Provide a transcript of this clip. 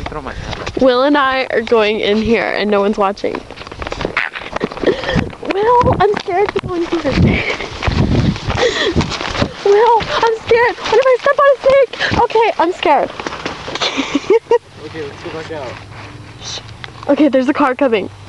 throw my hat. Will and I are going in here and no one's watching. Will, I'm scared to go in here. Will, I'm scared. What if I step on a snake? Okay, I'm scared. Okay, let's go back out. Okay, there's a car coming.